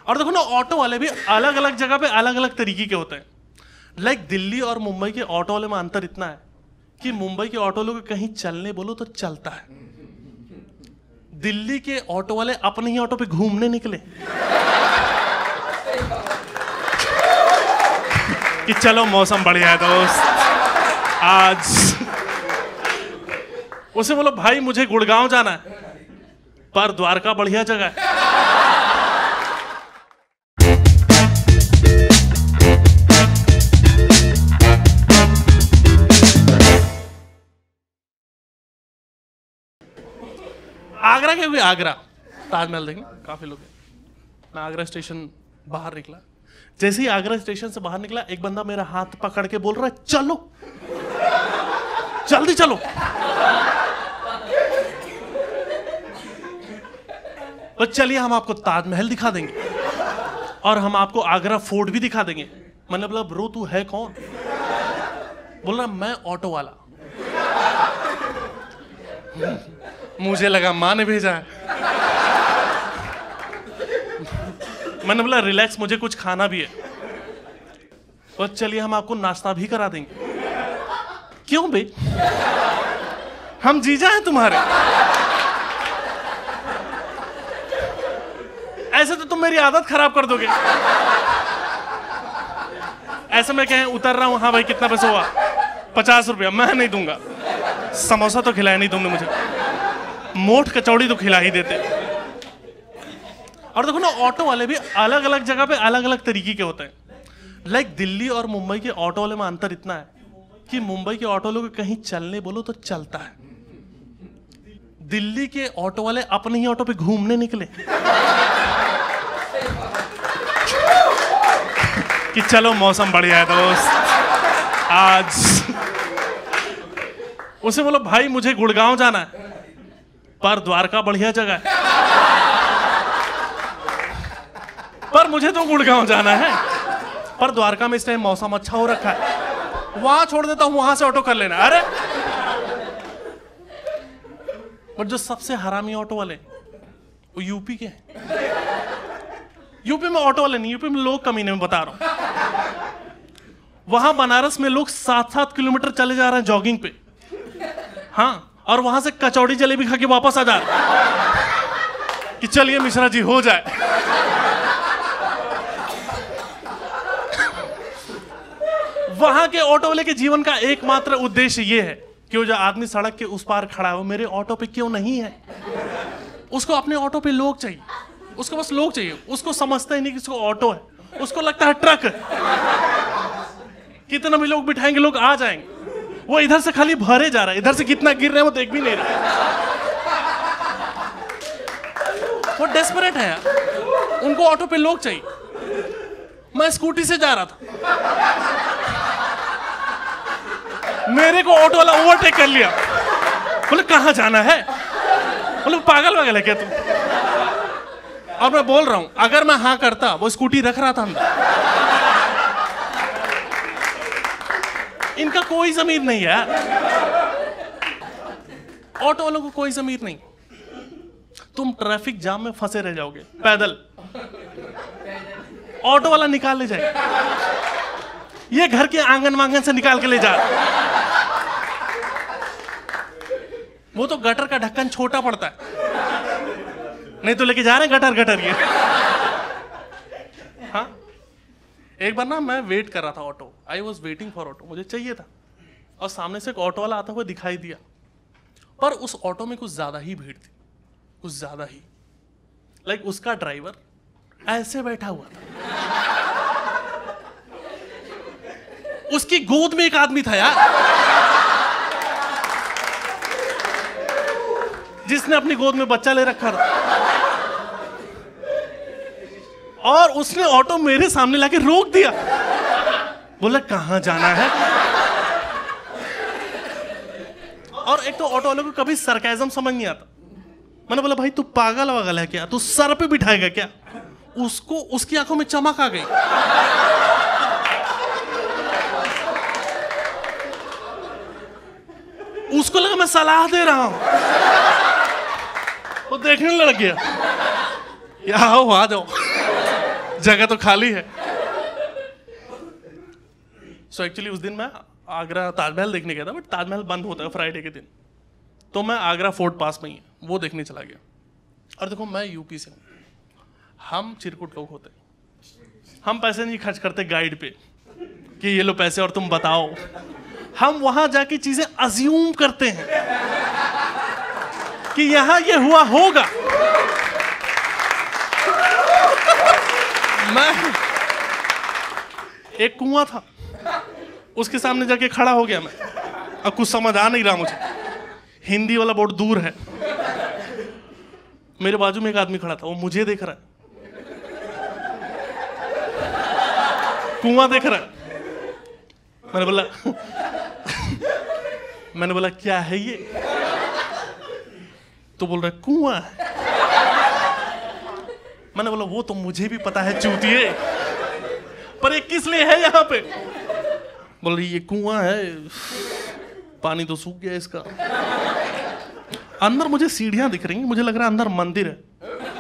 और देखो ना, ऑटो वाले भी अलग अलग जगह पे अलग अलग तरीके के होते हैं। लाइक दिल्ली और मुंबई के ऑटो वाले में अंतर इतना है कि मुंबई के ऑटो वालों को कहीं चलने बोलो तो चलता है। दिल्ली के ऑटो वाले अपने ही ऑटो पे घूमने निकले कि चलो मौसम बढ़िया है दोस्त आज। उसे बोलो भाई मुझे गुड़गांव जाना है, पर द्वारका बढ़िया जगह है। आगरा के भी आगरा ताजमहल देखें काफी लोग हैं। मैं आगरा स्टेशन बाहर निकला, जैसे ही आगरा स्टेशन से बाहर निकला एक बंदा मेरा हाथ पकड़ के बोल रहा है चलो जल्दी चलो। तो चलिए हम आपको ताजमहल दिखा देंगे और हम आपको आगरा फोर्ट भी दिखा देंगे। मैंने बोला ब्रो तू है कौन? बोल रहा मैं ऑटो वाला। मुझे लगा माँ ने भेजा है। मैंने बोला रिलैक्स, मुझे कुछ खाना भी है। तो चलिए हम आपको नाश्ता भी करा देंगे। क्यों बे, हम जीजा हैं तुम्हारे। ऐसे तो तुम मेरी आदत खराब कर दोगे। ऐसे में कहें उतर रहा हूं, हाँ भाई कितना पैसा हुआ? 50 रुपया। मैं नहीं दूंगा। समोसा तो खिलाया नहीं तुमने मुझे, मोट कचौड़ी तो खिला ही देते। और देखो ना, ऑटो वाले भी अलग अलग जगह पे अलग अलग तरीके के होते हैं। लाइक दिल्ली और मुंबई के ऑटो वाले में अंतर इतना है कि मुंबई के ऑटो वालों को कहीं चलने बोलो तो चलता है। दिल्ली के ऑटो वाले अपने ही ऑटो पे घूमने निकले कि चलो मौसम बढ़िया है दोस्त आज। उसे बोलो भाई मुझे गुड़गांव जाना है, पर द्वारका बढ़िया जगह है। पर मुझे तो गुड़गांव जाना है, पर द्वारका में इस टाइम मौसम अच्छा हो रखा है, वहां छोड़ देता हूं, वहां से ऑटो कर लेना। अरे और जो सबसे हरामी ऑटो वाले वो यूपी के हैं। यूपी में ऑटो वाले नहीं, यूपी में लोग कमीने में बता रहा हूं। वहां बनारस में लोग 7-7 किलोमीटर चले जा रहे हैं जॉगिंग पे, हाँ, और वहां से कचौड़ी जलेबी खा के वापस आ जा रहे कि चलिए मिश्रा जी हो जाए। वहां के ऑटो वाले के जीवन का एकमात्र उद्देश्य यह है कि वो जो आदमी सड़क के उस पार खड़ा है वो मेरे ऑटो पे क्यों नहीं है। उसको अपने ऑटो पे लोग चाहिए, उसको बस लोग चाहिए। उसको समझता ही नहीं कि उसको ऑटो है, उसको लगता है ट्रक है। कितना भी लोग बिठाएंगे लोग आ जाएंगे। वो इधर से खाली भरे जा रहा है, इधर से कितना गिर रहे हैं वो देख भी नहीं रहा। वो डेस्परेट है यार, उनको ऑटो पे लोग चाहिए। मैं स्कूटी से जा रहा था, मेरे को ऑटो वाला ओवरटेक कर लिया। बोले कहां जाना है? बोले पागल वागल है क्या तू? और मैं बोल रहा हूं अगर मैं हाँ करता, वो स्कूटी रख रहा था अंदर। इनका कोई ज़मीर नहीं है, ऑटो वालों को कोई ज़मीर नहीं। तुम ट्रैफिक जाम में फंसे रह जाओगे पैदल, ऑटो वाला निकाल ले जाए। ये घर के आंगन वांगन से निकाल के ले जा। वो तो गटर का ढक्कन छोटा पड़ता है, नहीं तो लेके जा रहे हैं गटर गटर ये। हाँ, एक बार ना मैं वेट कर रहा था auto, I was waiting for auto, मुझे चाहिए था, और सामने से एक ऑटो वाला आता हुआ दिखाई दिया। पर उस ऑटो में कुछ ज्यादा ही भीड़ थी, कुछ ज्यादा ही। लाइक उसका ड्राइवर ऐसे बैठा हुआ था, उसकी गोद में एक आदमी था यार, जिसने अपनी गोद में बच्चा ले रखा था। और उसने ऑटो मेरे सामने लाके रोक दिया। बोला कहां जाना है? और एक तो ऑटो वालों को कभी सरकाज़म समझ नहीं आता। मैंने बोला भाई तू पागल वागल है क्या? तू सर पे बिठाएगा क्या? उसको उसकी आंखों में चमक आ गई। उसको लगा मैं सलाह दे रहा हूं, वो देखने लग गया, या आओ आ जाओ। जगह तो खाली है। सो एक्चुअली उस दिन मैं आगरा ताजमहल देखने गया था, बट ताजमहल बंद होता है फ्राइडे के दिन, तो मैं आगरा फोर्ट पास में ही है वो देखने चला गया। और देखो मैं यूपी से हूँ, हम चिरकुट लोग होते, हम पैसे नहीं खर्च करते गाइड पे कि ये लो पैसे और तुम बताओ। हम वहां जाके चीजें अज्यूम करते हैं कि यहां ये हुआ होगा। मैं एक कुआं था, उसके सामने जाके खड़ा हो गया मैं, अब कुछ समझ आ नहीं रहा मुझे, हिंदी वाला बहुत दूर है, मेरे बाजू में एक आदमी खड़ा था, वो मुझे देख रहा है, कुआं देख रहा है। मैंने बोला क्या है ये? तो बोल रहा है कुआं है। मैंने बोला वो तो मुझे भी पता है चूतिए, पर ये किस लिए है यहाँ पे? बोल रही ये कुआं है, पानी तो सूख गया इसका। अंदर मुझे सीढ़ियां दिख रही हैं, मुझे लग रहा है अंदर मंदिर है।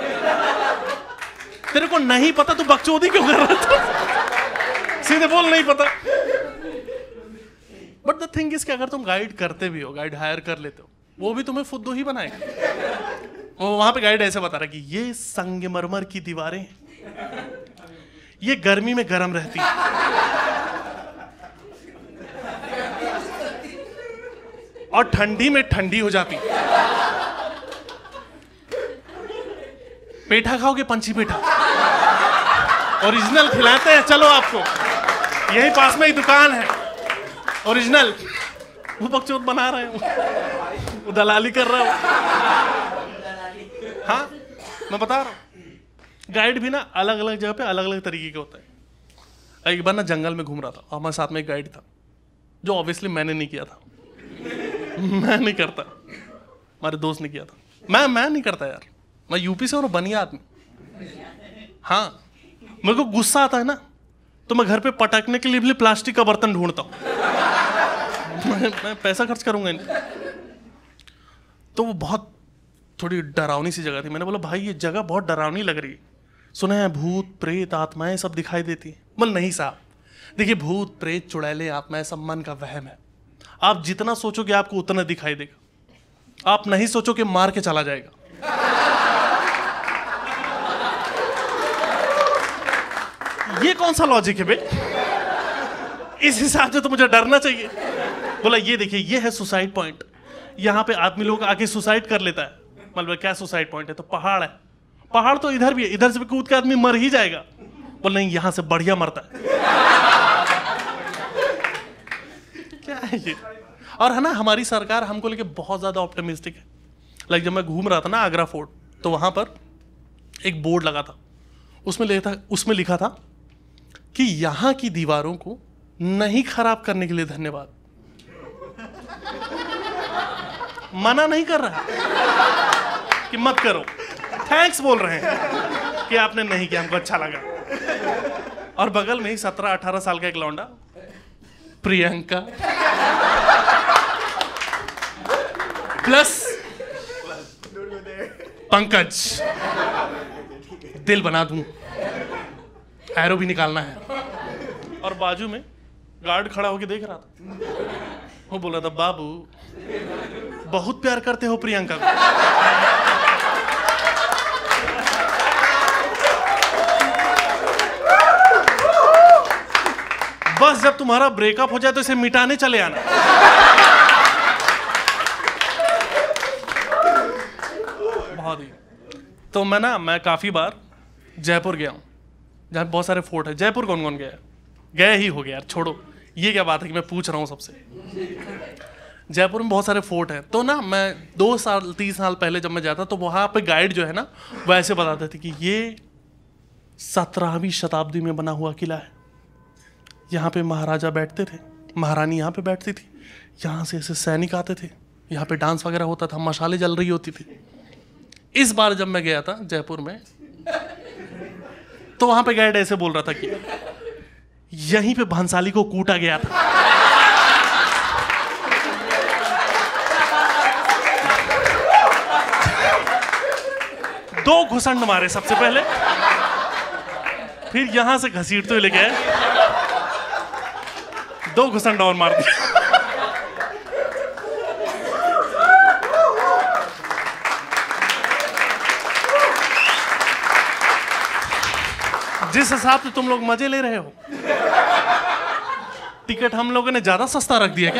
तेरे को नहीं पता तो बकचोदी क्यों कर रहा था? सीधे बोल नहीं पता। बट द थिंग इज कि अगर तुम गाइड करते भी हो, गाइड हायर कर लेते हो, वो भी तुम्हें फुद्दू ही बनाएगा। वो वहां पे गाइड ऐसे बता रहा कि ये संगमरमर की दीवारें, ये गर्मी में गर्म रहती है, और ठंडी में ठंडी हो जाती। पेठा खाओगे? पंछी पेठा ओरिजिनल खिलाते हैं, चलो आपको यही पास में ही दुकान है ओरिजिनल। वो बकचोद बना रहे हो, वो दलाली कर रहा हो। हाँ मैं बता रहा हूं, गाइड भी ना अलग अलग जगह पे अलग अलग तरीके के होता है। एक बार ना जंगल में घूम रहा था, हमारे साथ में एक गाइड था, जो ऑब्वियसली मैंने नहीं किया था। मैं नहीं करता, हमारे दोस्त ने किया था। मैं नहीं करता यार, मैं यूपी से और बनिया आदमी। हाँ मेरे को गुस्सा आता है ना, तो मैं घर पे पटकने के लिए प्लास्टिक का बर्तन ढूंढता हूँ। मैं पैसा खर्च करूंगा इन। तो वो बहुत थोड़ी डरावनी सी जगह थी। मैंने बोला भाई ये जगह बहुत डरावनी लग रही है, सुना है भूत प्रेत आत्माएं सब दिखाई देती हैं। बोल नहीं साहब, देखिए भूत प्रेत चुड़ैले आत्माएं सब मन का वहम है। आप जितना सोचोगे आपको उतना दिखाई देगा, आप नहीं सोचोगे मार के चला जाएगा। ये कौन सा लॉजिक है बे? इस हिसाब से तो मुझे डरना चाहिए। बोला ये देखिए ये है सुसाइड पॉइंट, यहाँ पे आदमी लोग आके सुसाइड कर लेता है। मतलब क्या सुसाइड पॉइंट है? तो पहाड़ है, पहाड़ तो इधर भी है, इधर से भी कूद के आदमी मर ही जाएगा। बोल नहीं यहाँ से बढ़िया मरता है। क्या है ये? और है ना हमारी सरकार हमको लेके बहुत ज्यादा ऑप्टिमिस्टिक है। लाइक जब मैं घूम रहा था ना आगरा फोर्ट, तो वहां पर एक बोर्ड लगा था, उसमें लिखा था कि यहां की दीवारों को नहीं खराब करने के लिए धन्यवाद। मना नहीं कर रहा कि मत करो, थैंक्स बोल रहे हैं कि आपने नहीं किया, हमको अच्छा लगा। और बगल में ही 17-18 साल का एक लौंडा प्रियंका प्लस पंकज, दिल बना दूं, एरो भी निकालना है। और बाजू में गार्ड खड़ा होकर देख रहा था। वो बोल रहा था बाबू बहुत प्यार करते हो प्रियंका को। बस जब तुम्हारा ब्रेकअप हो जाए तो इसे मिटाने चले आना। बहुत ही। तो मैं काफी बार जयपुर गया हूं, जहां बहुत सारे फोर्ट है। जयपुर कौन कौन गया है? गए ही हो गया यार, छोड़ो ये क्या बात है कि मैं पूछ रहा हूं सबसे। जयपुर में बहुत सारे फोर्ट हैं। तो ना मैं 2-3 साल पहले जब मैं जाता तो वहां पे गाइड जो है ना वो ऐसे बताते थे कि ये 17वीं शताब्दी में बना हुआ किला है, यहाँ पे महाराजा बैठते थे, महारानी यहाँ पे बैठती थी, यहाँ से ऐसे सैनिक आते थे, यहाँ पे डांस वगैरह होता था, मशालें जल रही होती थी। इस बार जब मैं गया था जयपुर में तो वहां पे गाइड ऐसे बोल रहा था कि यहीं पे भंसाली को कूटा गया था। दो घुसंड मारे सबसे पहले, फिर यहां से घसीटते हुए लेके आए, 2 घुसन डाउन मार दिया। जिस हिसाब से तुम लोग मजे ले रहे हो, टिकट हम लोगों ने ज्यादा सस्ता रख दिया क्या?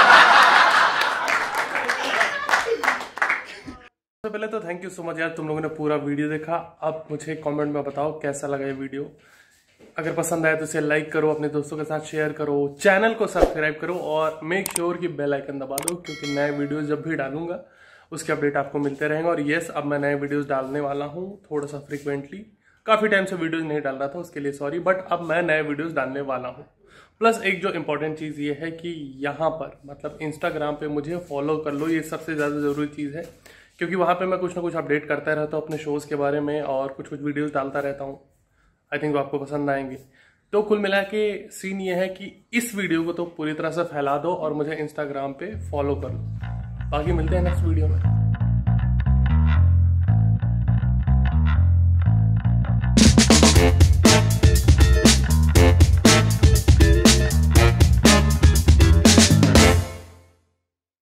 सबसे पहले तो थैंक यू सो मच यार, तुम लोगों ने पूरा वीडियो देखा। अब मुझे कमेंट में बताओ कैसा लगा ये वीडियो। अगर पसंद आया तो इसे लाइक करो, अपने दोस्तों के साथ शेयर करो, चैनल को सब्सक्राइब करो और मेक श्योर कि बेल आइकन दबा दो, क्योंकि नए वीडियोस जब भी डालूंगा उसके अपडेट आपको मिलते रहेंगे। और यस, अब मैं नए वीडियोस डालने वाला हूँ थोड़ा सा फ्रिक्वेंटली। काफ़ी टाइम से वीडियोस नहीं डाल रहा था, उसके लिए सॉरी, बट अब मैं नए वीडियोस डालने वाला हूँ। प्लस एक जो इम्पोर्टेंट चीज़ ये है कि यहाँ पर मतलब इंस्टाग्राम पे मुझे फॉलो कर लो, ये सबसे ज़्यादा ज़रूरी चीज़ है, क्योंकि वहाँ पे मैं कुछ ना कुछ अपडेट करता रहता हूँ अपने शोज़ के बारे में और कुछ कुछ वीडियोस डालता रहता हूँ। आई थिंक वो आपको पसंद आएंगे। तो कुल मिला के सीन ये है कि इस वीडियो को तो पूरी तरह से फैला दो और मुझे इंस्टाग्राम पे फॉलो कर लो। बाकी मिलते हैं नेक्स्ट वीडियो में।